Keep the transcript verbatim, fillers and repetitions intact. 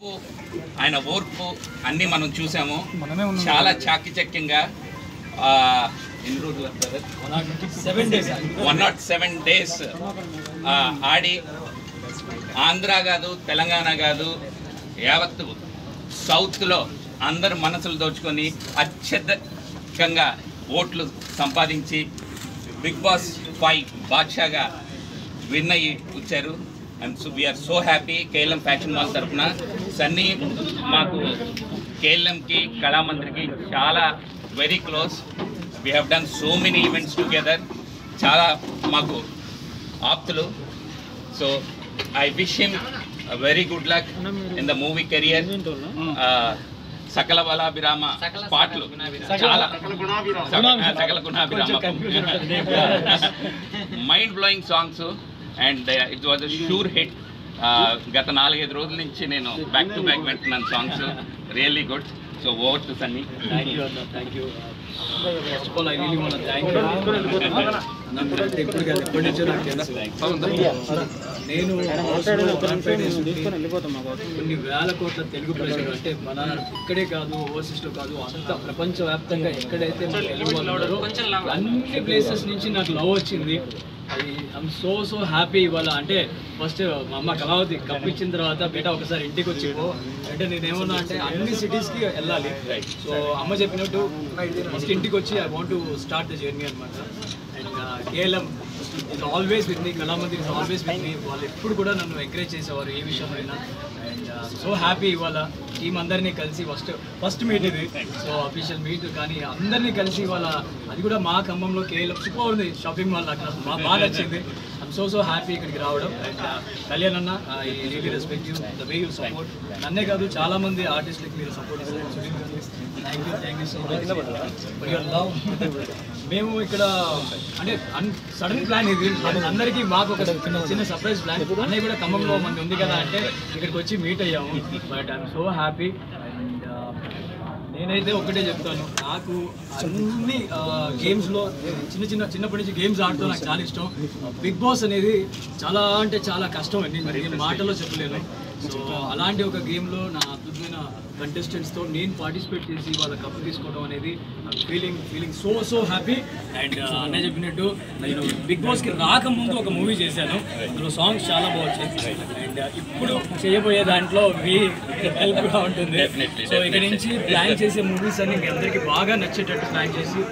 ఆయన ఓర్పు అన్నీ మనం చూసాము. చాలా చాకచక్యంగా ఎన్ని రోజులు వన్ నాట్ సెవెన్ డేస్ ఆడి ఆంధ్ర కాదు తెలంగాణ కాదు యావత్తు సౌత్లో అందరు మనసులు దోచుకొని అత్యధికంగా ఓట్లు సంపాదించి బిగ్ బాస్ ఫైవ్ బాద్షాగా విన్ అయ్యి వచ్చారు. And so we're so happy. KLM fashion mall తరఫున సన్నీ మాకు కేఎల్ఎంకి కళామందిరికి చాలా very close. We have done so many events together. చాలా మాకు ఆప్తులు. So I wish him very good luck in the movie career. Sakala Balabhirama పాటలు చాలా Sakala Gunabhirama mind blowing songs and it was a sure hit. గత నాలుగైదు రోజుల నుంచి నేను బ్యాక్ టు బ్యాక్ వింటున్నాను songs. Really good. So over to Sunny. First of all I really want to thank you. ఇప్పుడు కాదు ఎప్పటి నుంచో నాకు తెలుసు. నేను కొన్ని వేల కోట్ల తెలుగు ప్రజలు అంటే మన ఇక్కడే కాదు ఓవర్సీస్లో కాదు అంత ప్రపంచవ్యాప్తంగా ఎక్కడైతే మన తెలుగు వాళ్ళు ఉన్నారో అన్ని ప్లేసెస్ నుంచి నాకు లవ్ వచ్చింది. అది ఐఎమ్ సో సో హ్యాపీ. ఇవాళ అంటే ఫస్ట్ మా అమ్మ కళావతి కప్పించిన తర్వాత బేటా ఒకసారి ఇంటికి వచ్చి పో అంటే నేనేమన్నా అంటే అన్ని సిటీస్కి వెళ్ళాలి. సో అమ్మ చెప్పినట్టు ఫస్ట్ ఇంటికి వచ్చి I want to start the journey అనమాట. And KLM is always with me, Kalamandir is always with me. వాళ్ళు ఎప్పుడు కూడా నన్ను ఎంకరేజ్ చేసేవారు ఏ విషయంలో అయినా. అండ్ సో హ్యాపీ ఇవాళ టీం అందరినీ కలిసి ఫస్ట్ ఫస్ట్ మీట్ ఇది. సో అఫీషియల్ మీట్ కానీ అందరినీ కలిసి ఇవాళ అది కూడా మా ఖమ్మంలో కేఎల్ఎం సూపర్ ఉంది షాపింగ్ మాల్. నాకు బాగా బాగా నచ్చింది. ఐఎమ్ సో సో హ్యాపీ ఇక్కడికి రావడం. అండ్ కళ్యాణ్ అన్న I really respect you the way you support. నన్నే కాదు చాలా మంది ఆర్టిస్టులకి మీరు సపోర్ట్ ఇస్తారు. Thank you thank you so much for your love. మేము ఇక్కడ అంటే అన్ సడన్ ప్లాన్ ఇది అందరికీ. మాకు ఒక చిన్న సర్ప్రైజ్ ప్లాన్. అన్నయ్య కూడా ఖమ్మంలో మంది ఉంది కదా అంటే ఇక్కడికి వచ్చి మీట్ అయ్యాము. But I'm so happy. And నేనైతే ఒకటే చెప్తాను, నాకు అన్ని గేమ్స్లో చిన్న చిన్న చిన్నప్పటి నుంచి గేమ్స్ ఆడుతూ నాకు చాలా ఇష్టం. బిగ్ బాస్ అనేది చాలా అంటే చాలా కష్టం అండి, నేను మాటలో చెప్పలేను. సో అలాంటి ఒక గేమ్లో నా అద్భుతమైన కంటెస్టెంట్స్తో నేను పార్టిసిపేట్ చేసి వాళ్ళ కప్పు తీసుకోవడం అనేది feeling feeling so so happy. And అన్నయ్య చెప్పినట్టు నేను బిగ్ బాస్కి రాకముందు ఒక మూవీ చేశాను. అందులో సాంగ్స్ చాలా బాగుంటాయి. అండ్ ఇప్పుడు చేయబోయే దాంట్లో మీ హెల్ప్ కూడా ఉంటుంది. సో ఇక్కడ నుంచి ప్లాన్ చేసే మూవీస్ అన్ని మీ అందరికీ బాగా నచ్చేటట్టు ప్లాన్ చేసి